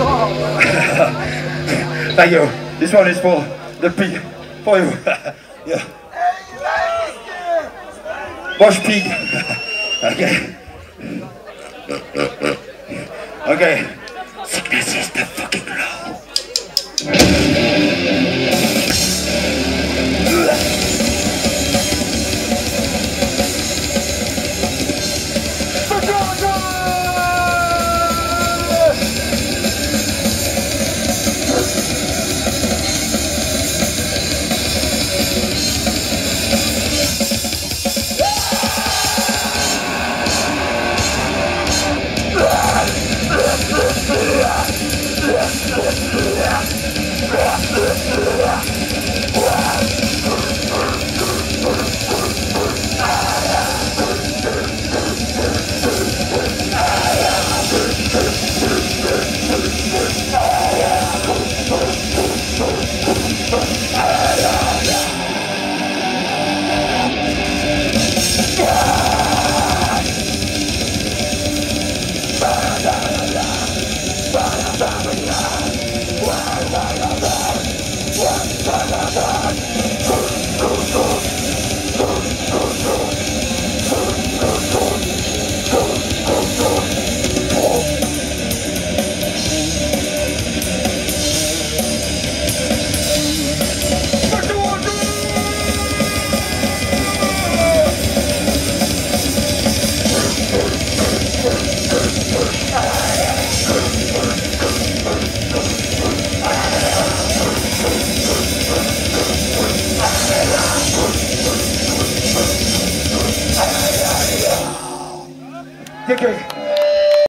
Thank you. This one is for the pig. For you. Yeah. Bush pig. Okay. Okay. Sickness is the fucking law.